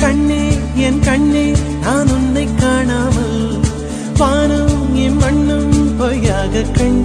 கண்ணே என் கண்ணே நான் உன்னை காணாமல் வானம் என் மண்ணும் பொய்யாக கண்